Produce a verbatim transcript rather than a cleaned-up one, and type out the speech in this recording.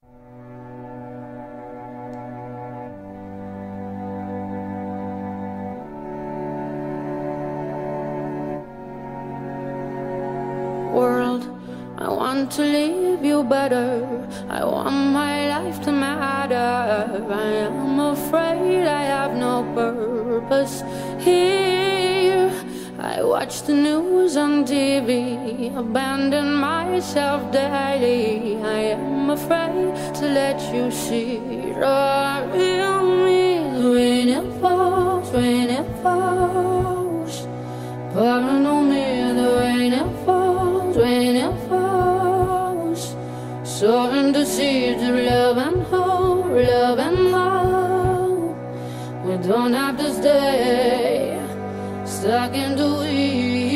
World, I want to leave you better. I want my life to matter. I am afraid I have no purpose here. I watch the news on T V, abandon myself daily. I am afraid to let you see the real me. When it falls, when it falls, pouring on me, the rain it falls, when it falls, sowing the seeds of love and hope, love and hope. We don't have to stay stuck in the weeds.